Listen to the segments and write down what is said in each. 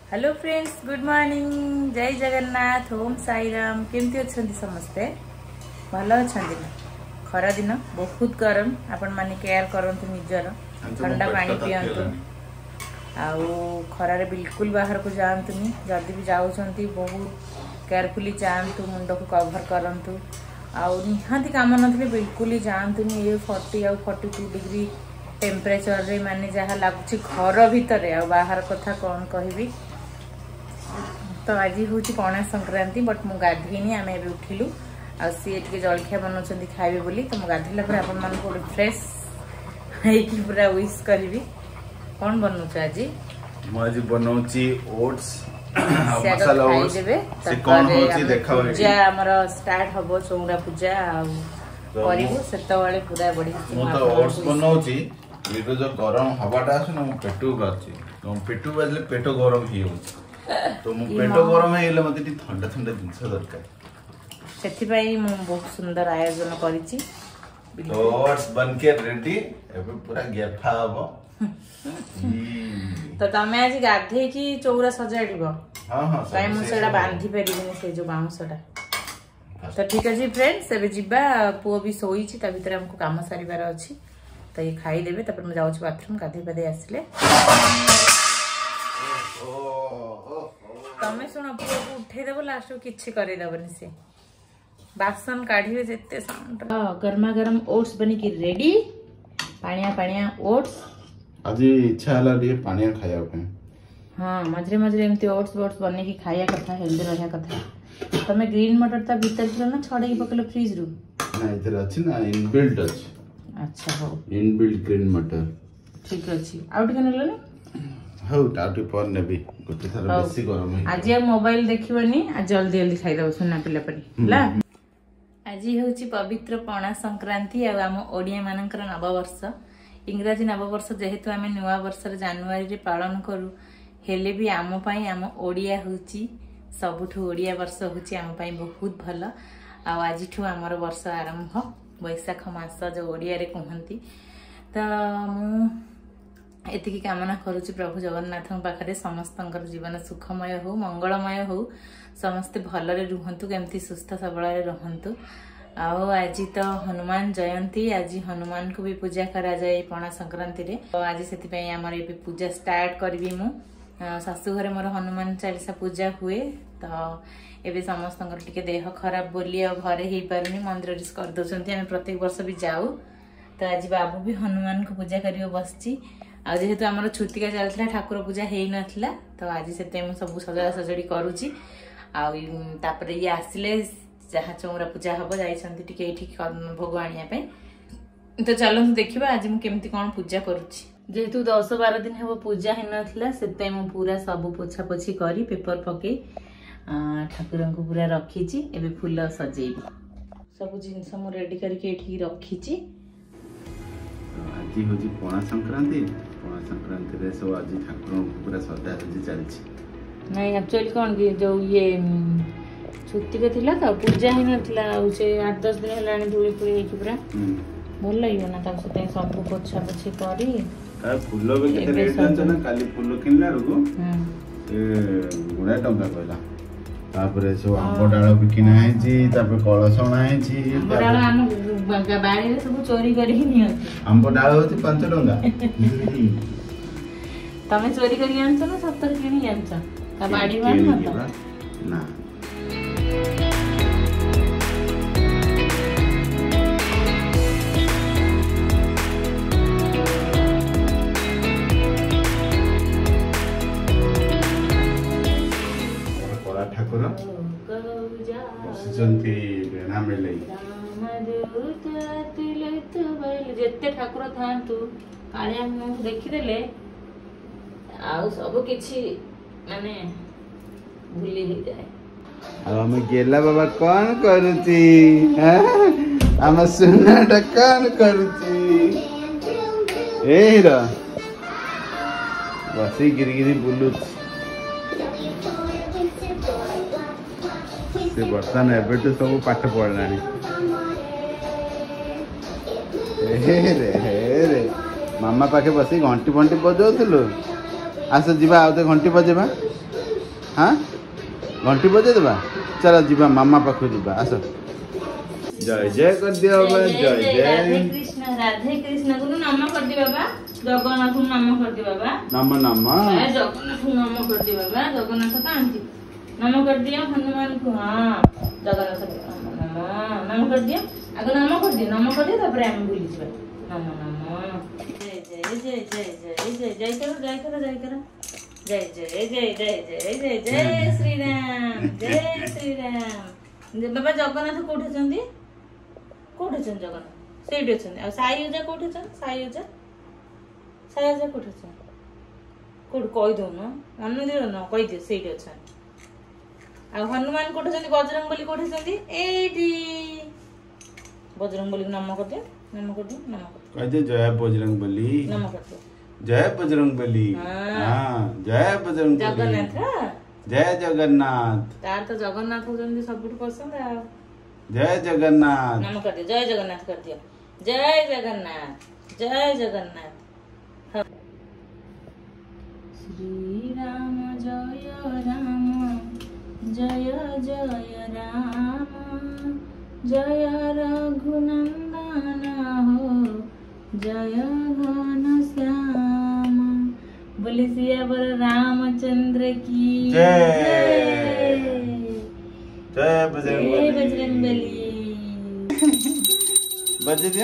Hello friends, good morning, जय जगन्नाथ, ओम साईराम। केमती अच्छंती समस्ते? भल अच्छंती ना? खरा दिन बहुत गरम, आपण माने केयर करंतु निजर, ठंडा पानी पियंतु, आउ खरारे बिल्कुल बाहर को जातुनी। जदि भी जाउछंती बहुत केयरफुली जातु, मुंड को कवर करंतु, आउ निहाती काम नथिले बिल्कुल ही जातुनी। ये 40 आउ 42 डिग्री टेम्परेचर रे माने जहाँ लगुच घर भितर आ बाहर कथा कौन कहबी। तो आज हूँ पणा संक्रांति, बट मु गाधेनी, आम ए उठिलु आ सी टे जलखिया बनाऊँ खाइबे बोली। तो गाधेला पर आपण मानक गोटे फ्रेश होइकी पूरा विश करी। कौन बनाऊँ आज? आज बनाऊँ ओट्स मसाला ओट्स से कौन होची देखाओ। पूजा हमर स्टार्ट हबो, चौरा पूजा करिवो सेतवाळे पूरा बढी। मु तो ओट्स बनाऊँ ये जो गरम हवाटा आस ना पेटू बाजी, पेटू बाजले पेट गरम ही तो मु पेट गरम हेले मते ठंडा ठंडा जिंस दरकार, सेथि पई मु बहुत सुंदर आयोजन करिछि। ओट्स बनके रेडी, एबे पूरा गेफा हबो। तो तमे आज गाधे की चौरा सजाडिबो? हां हां, काई मु सेडा बांधी परिबिनी से जो बाउंसटा। तो ठीक अछि फ्रेंड्स, एबे जिबा, पुओ भी सोईछि, ता भीतर हमको काम सारिबार अछि। तो ये खाई देबे, तपर मैं जाउछि बाथरूम, गाधे पाधे आसिले। तमे सुनो, पुओ को उठे देबो, लास्ट किछि करे दबनी से बासन काढिबे जेते साउंड। गरमा गरम ओट्स बनी की रेडी, पानिया पानिया ओट्स। आज इच्छा हला रे पानिया खाया पे। हां, मझरे मझरे एमती ओट्स बने की खाया कथा, हेल्दी रहया कथा। तमे ग्रीन मटर ता भीतर छलो ना, छडे की पकलो फ्रीज रु? ना, इधर अछि ना, इनबिल्ट अछि। अच्छा हो, इनबिल्ट ग्रीन मटर ठीक अछि। आउट के नेलो ना हो, टाउटी पर नेबी गोटे थर बेसी गरम है। आज मोबाइल देखिबनी, आज जल्दी जल्दी खाइ दबो सुना पिला परी ला। आज होची पवित्र पणा संक्रांति आ हम ओडिया मानकर नववर्ष। इंग्राजी नववर्ष जेहेतु आम नुआ वर्ष जनवरी रे पालन करू, हेले भी आम पई आम ओडिया होची सबुठु ओडिया वर्ष होची आम पई बहुत भल। आ आज ठु हमर वर्ष आरंभ, वैशाख मास जो ओडिया रे कहंती। तो मु एतिकी कामना करुची प्रभु जगन्नाथ पाखरे समस्तंकर जीवन सुखमय हो, मंगलमय हो, समस्ते भलरे रुहंतु, केमती सुस्थ सबल रे रहंतु। आओ आज तो हनुमान जयंती, आज हनुमान को भी पूजा करा जाए पणा संक्रांति रे। तो आज सेति पई हमर ए पूजा स्टार्ट करबी। मु सासु घरे मोर हनुमान चालीसा पूजा हुए। तो एबे समस्तंकर टिके देह खराब बोली आ घरे ही पारुनी, मंदिर रिस कर दोछंती, हम प्रत्येक वर्ष भी जाऊ। तो आज बाबू भी हनुमान को पूजा करियो बसची। आ जेहेतु हमर छुतिका चलथला, ठाकुर पूजा हेई नथला, तो आज सेते हम सब सजड़ा सजड़ी करूची। आ तापर ये आसिले जहाँ चौरा पूजा हबो, जाइछंती टिके एठी भोग आनिया पे। तो चलो देखिबा आज मु केमती कोन पूजा करूची। जेहेतु 10-12 दिन हेबो पूजा हे नथला, सेते मु पूरा सब पोछा पोछी करी पेपर पके ठाकुर को पूरा रखीची। एबे फूल सजेइबी, सब जिनस मु रेडी करके एठी रखीची। आज होची पणा संक्रांति, पणा संक्रांति रे सब आज ठाकुर पूरा सजा सजी चलछि। नहीं एक्चुअली कोन कि जो ये छुट्टी के थिला त पूजा ही नथिला, से 8-10 दिन हेलानी धूली पुरी हे पूरा भल लागियो ना। तब से सब पोछा पोछी करी का फूल बे केते रेट जानछ ना, काली फूल किनला रुगो ए गुडा टंका कहला। तापरे सो आंबो डाळ भी किना आइछि, तापरे कळस अणा आइछि। डाळ हम बाड़ी रे सब चोरी करी ही नियो। आंबो डाळ होती 5 टंका। तमे चोरी करी आनछ ना 70 किनी आनछ? का बाड़ी मान मत ना। ठाकुर बसिचंती बेना मेले जेते ठाकुर थांतु कालिया मुख देखिदेले आ सब किछि माने भूली ही जाए। अब हम गेला बाबा कौन करूची, हम सुना कौन करूची ए हीरा बसी गिरगिरी बुलुच से बर्तन एबेटू सब पाठ पढ़लानी। रे मामा पाखे बसी घंटी फंटी बजाउलु, आस जीवा आउते घंटी बजेबा। हाँ घंटी बजे देबा चल जीवा मामा पाखु जीवा आस जय जय कर दिया बाबा जय जय राधे कृष्ण को नाम कर दे बाबा जगन्नाथ नाम कर दे बाबा नाम जगन्नाथ नाम कर दे बाबा जगन्नाथ कांती नाम कर दिया हनुमान को हाँ जगन्नाथ नाम कर दिया आगे नाम कर दिया तापर हम भूली जीवा नाम नाम जय जय जय जय जय जय जय करो जय करो जय करो जय जय जय जय जय जय जय श्री राम जय श्री राम बाबा जगन्नाथ कोठी अछंती कोठी अछन जगन्नाथ सेठी अछन आ साई उजा कोठी अछन साई उजा कोठी अछन कोठी कहि दो न मन दियो न कहि दे सेठी अछन आ हनुमान कोठी अछन बजरंगबली कोठी अछंती एठी बजरंगबली नाम कर दे नाम कर दे नाम कर दे जय बजरंगबली नाम कर दे जय बजरंगबली हाँ जय बजरंगबली जगन्नाथ जय जगन्नाथ तार तो जगन्नाथ होजंदी सबुठ पसंद आ जय जगन्नाथ नाम कर दिया जय जगन्नाथ कर दिया जय जगन्नाथ जय जगन्नाथ श्री राम जय जय राम जय रघुनंदन हो जय घन श्याम बोले सियावर रामचंद्र की जय जय बजरंगबली बजे दिया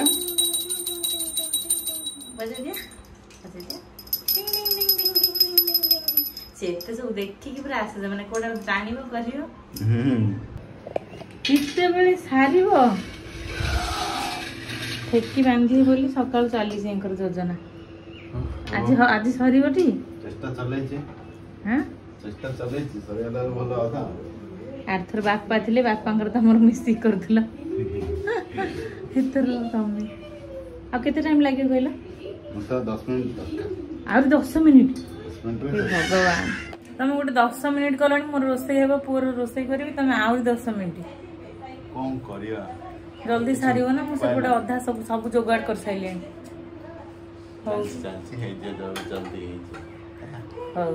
टिंग टिंग टिंग टिंग टिंग टिंग टिंग टिंग से तो सब देखि कि पूरा आसे माने कोडा जानिबो करियो किते बेले सारिबो ठेकी बांधी बोली सकाळ चली सेंकर योजना आज सरीबटी चेष्टा चलै छै हां चेष्टा चलै छै सरियाला भलो आधा आर्थर बापा थिले बापांकर तमर मिसी करथला हितर तमे आ केते टाइम लागियो कहला मता 10 मिनिट और 10 मिनिट 10 मिनिट भगवान तमे गोटे 10 मिनिट कलनी मोर रोसई हेबो पूर रोसई करबी तमे और 10 मिनिट कोन करिया जल्दी सारियो ना मु सब गोटे अधा सब जोगाड़ कर साइले हो चाची हे जे जल्दी हे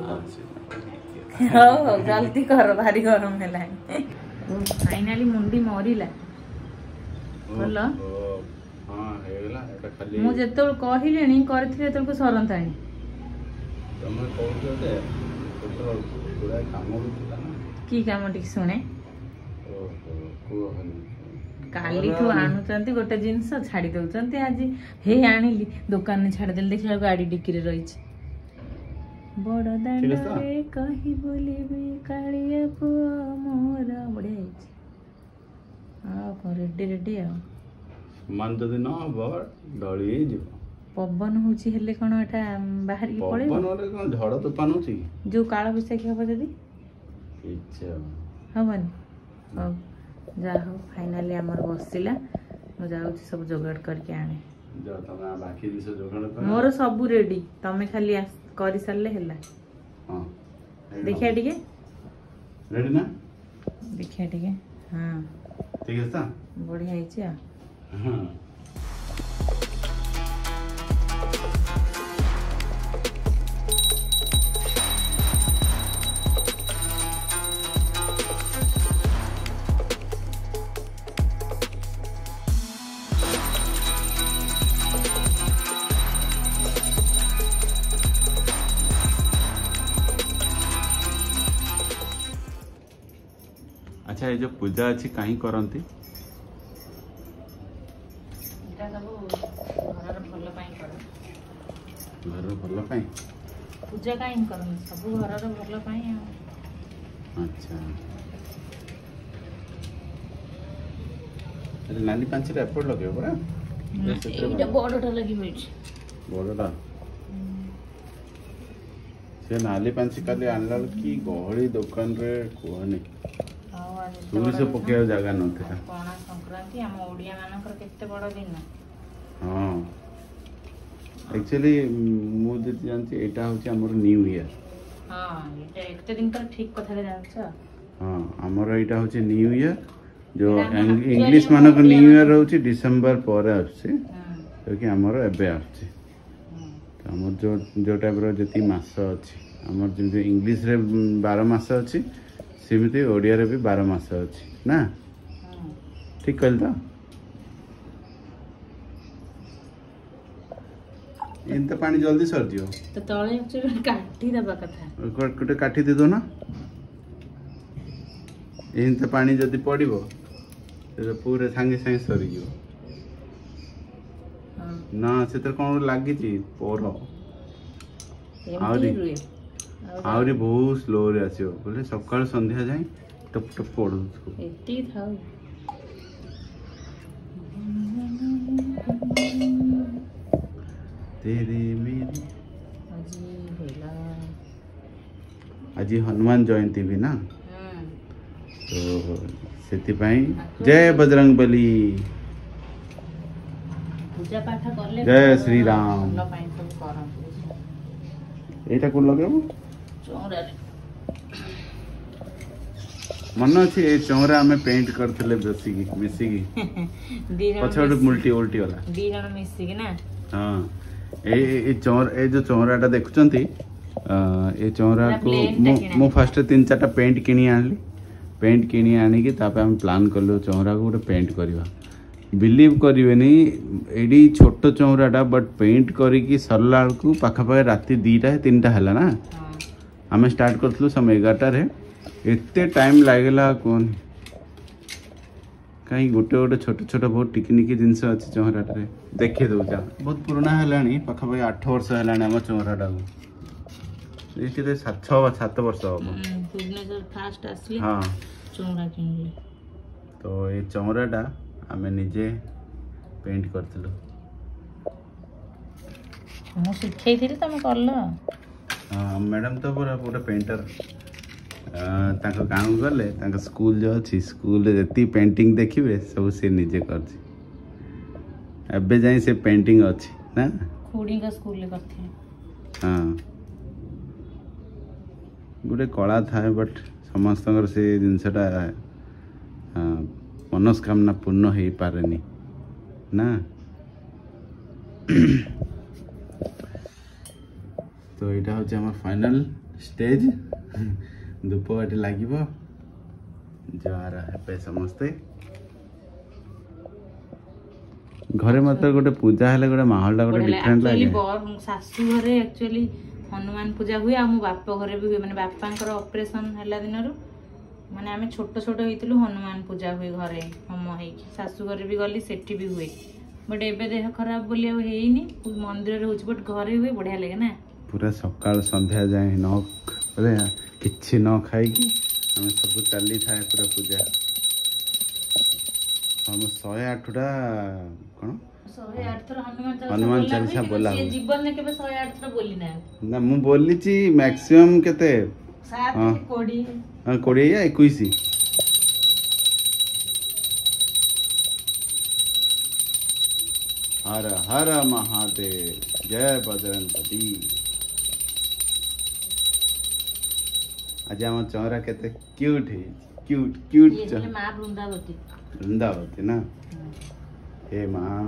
हो जल्दी कर भारी गरम हेला फाइनली मुंडी मरिला बोलो हां हेला एटा खाली मु जेतोल कहिलेनी करथिले तोलको सरंताणी तमे कहू जे तो पूरा काम होता ना की काम टिक सुने ओहो को हनी काली ठो आणुचंती गोटे जिंस छाडी दउचंती आज हे आनिली दुकान ने छाडी देल देखिला गाड़ी डिक्की रे रही छ बड़ दांडे कहि बोलिबे कालिया पो मोर बढ़िया आ को रेडी रेडी आ मान तो दिन बर डळी जीव पवन होची हेले कोन एटा बाहरी पळे पवन रे कोन झड़ तूफान होची जो काळ बिसाखी हबो जदी इच्छा हबनी हो जा हो फाइनली हमर बसिला मु जाउ सब जोगाड़ करके आने जा तमे बाकी दिस जोगाड़ कर मोर सब रेडी तमे खाली करि सरले हेला हां देखिया ठीक है रेडी ना देखिया ठीक है हां ठीक है ता बढ़िया है छ हां अच्छा ये जो पूजा अच्छी कहीं करती घर भल पाई पूजा कहीं करन सब घर भल पाई अच्छा नाली पांच एपट लगे पड़ा एटा बड़टा लगी बैठ बड़टा से नाली पांच काली आनला की गहली दुकान रे कोहनी तुरी से पके जगह नथिला पणा संक्रांति हम ओडिया मानकर केते बड़ दिन हां एक्चुअली मु जति जानछि एटा होछि हमर न्यू ईयर हां एटा एकते दिन तर ठीक कथा रे जानछ हां हमर एटा होछि न्यू ईयर जो इंग्लिश मानक न्यू ईयर होछि डिसेंबर पर आछि क्योंकि हमर एबे आछि हमर जो टाइप रो जति मास अछि आमर जमी इंग्लीश रे 12 मास अच्छी सेमती ओडिया रे भी 12 मास अच्छी ना ठीक कहल तो इनते पानी जल्दी सर दियो तो तळे एक्चुअली काटी दबा कथा गोटे काटी दे दो ना इनते पानी जदी पड़िबो तो पूरे संगे संगे सरी जो ना से तो कौन लगी थी पोर आहरी बहुत स्लो रे आसियो बोले सकाळ संध्या जाए टप टप पड़ो उसको एती थाउ तेरे मेरे आज हनुमान जयंती भी ना तो सेति पाई जय बजरंग बली पूजा पाठ करले जय श्री राम एटा को लगेबो चौरा रे मन अच्छे ए चौरा में पेंट करथिले बेसी की मिसी की पछड़ मुल्टी उल्टी वाला दी जण मिसी की ना हां ए चौर ए जो चौराटा देखुचंती ए चौरा को मो फर्स्ट 3-4टा पेंट किनी आनली पेंट किनी आनी कि तापे हम प्लान करलो चौरा को पेंट करवा बिलीव करेनि एडी छोट चौराटा बट पेंट करी सरला को पाखापाखि राति 2टा-3टा है ना आम स्टार्ट करूँ समय 11टार एत टाइम लगेगा कौन कहीं गोटे गोटे छोट छोट बहुत टिकनिकी जिनस अच्छे चौराटे देखी दौचा बहुत पुराना है पाखापाखि 8 वर्ष है आम चौराटा को 7 वर्ष हम हाँ तो ये चौराटा आम निजे पेंट करथिलु मु शिखाई थी तुम करल हाँ मैडम तो पूरा पूरा पेंटर तांको गाँव गले तांको स्कूल जो अच्छी स्कूल जी पेंटिंग देखिए सब से निजे कर एबे जाए से पेंटिंग अच्छी ना खुड़ी का स्कूल ले करथे हाँ गोटे कला थाए बट समस्त से जिनसटा मनस्कामना पूर्ण हो पारे ना तो यहाँ हूँ आम फाइनल स्टेज धूपकाठी लगे जार हे समस्ते घरे मतलब गोटे पूजा है गोटे माहौल गोटे डिफरेंट लगे शाशु घरे एक्चुअली हनुमान पूजा हुए आ मो बाप घरे भी हुए माने बापांकर ऑपरेशन हला दिनरु माने आमे छोट छोट होइतिलु हनुमान पूजा हुए घरे होम हेकी शाशु घरे भी गली सेठी भी हुए बट एबे देह खराब बोली आ हेइनी मंदिर रे होछ बट घरे हुए बढ़िया लगे ना पूरा सकाळ संध्या जाए न बोले किछि न खाई कि हम सब चली थाए पूरा पूजा हम 108टा कोन 108 थर हनुमान चालीसा बोला जीवन में केबे 108 थर बोली ना मु बोली छी मैक्सिमम केते 7 कोडी हां कोडी या 21 हर हर महादेव जय बजरंगबली आज आम चौरा केते क्यूट है क्यूट क्यूट ये मां वृंदावती वृंदावती ना हे मां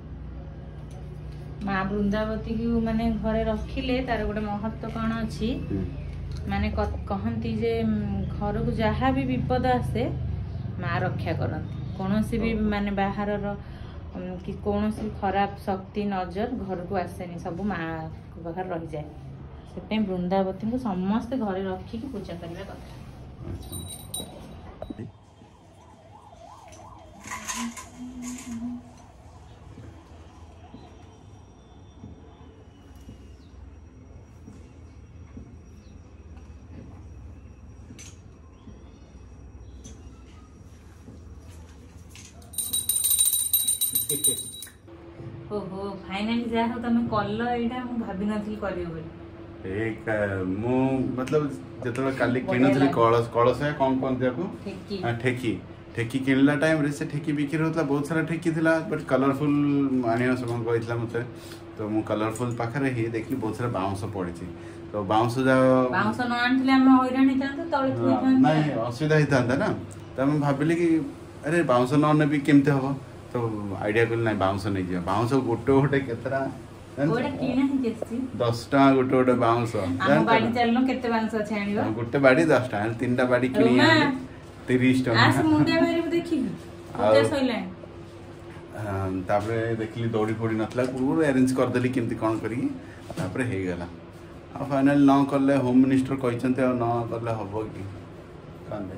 वृंदावती की माने घरे रखिले तार गोटे महत्व कौन अच्छी माने कहती जे घर को जहाँ भी विपद आसे माँ रक्षा करती कौन भी माने बाहर कि कौन खराब शक्ति नजर घर को आसेनी सब माँ पाखे रही जाए से वृंदावती को समस्ते घरे रखिकी पूजा करने कथा ओहो फाइनली जा हो तमे कल एटा मु भाबी नथि करियो बोली एक मु मतलब जतले काली किनथली कळस कळस है कोन कोन देखो ठेकी ठेकी ठेकी किनला टाइम रे से ठेकी बिक्री होतला बहुत सारा ठेकी थिला बट कलरफुल आनियो सब कहइतला मते तो मु कलरफुल पाखरे ही देखली बहुत सारा बाउंस पड़ी छी तो बाउंस न आनथिले हम होइरान हितांत तळे थुइतांत नहीं असुविधा हितांत ना त हम भाबिले कि अरे बाउंस न ने भी केमते हबो तो आइडिया कर ना बाउंस नहीं जा बाउंस गोटे गोटे केतरा ओडा किना ही केसी 10 टका गोटे गोटे बाउंस हम बाडी चलनो केते बांस अछि आनिबा गोटे बाडी 10 टका तीनटा बाडी किनी आनी 30 टका आस मुंडे मारी देखि ओते सइलान तापरे देखली दौड़ी फोड़ी नथला पूरा अरेंज कर देली केमती कोन करी तापरे हे गेला आ फाइनल न करले होम मिनिस्टर कहिसंते न करले हबो कि कांदे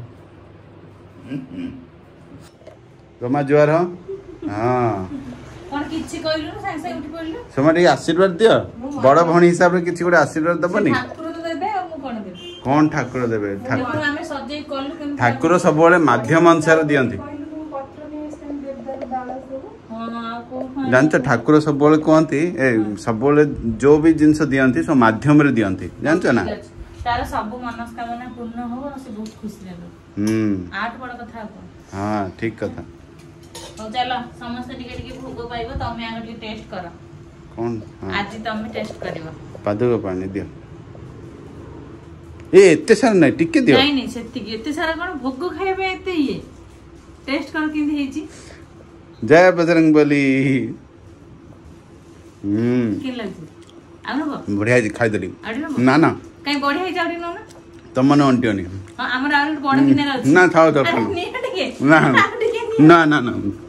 रोमा जुआर हां कोन किछि कहलु संग संग उठी पड़लु समाडी आशीर्वाद दियो बड़ भणी हिसाब रे किछि गोटे आशीर्वाद दबनी ठाकुर तो देबे आ मु कोन देबे कोन ठाकुर देबे ठाकुर हमें सजै करलु केम ठाकुर सब बेले माध्यम अनुसार दियंती जानछ ठाकुर सब बेले कहंती ए सब बेले जो भी जिंस दियंती सो माध्यम रे दियंती जानछ ना तार सब मनस्कामना पूर्ण हो से बहुत खुशी लागो आठ बड़ कथा को हां ठीक कथा तो चलो समस्त टिके भोग पाइबो तमे आगे टिके टेस्ट करो कोन आज तमे टेस्ट करिवो पादुक पानी दियो ए एते सारा नै टिके दियो नहीं नहीं सेति एते सारा कोन भोग खाइबे एते ये टेस्ट कर किंदी हेची जय बजरंगबली के लागु आनो बढ़िया जी खाइ दली आडिनो ना ना कहीं बढ़िया ही जाउडी न तमने अंटियोनी हां हमरा आरो बड़ किने रहछ ना खाओ तो नहीं टिके ना ना ना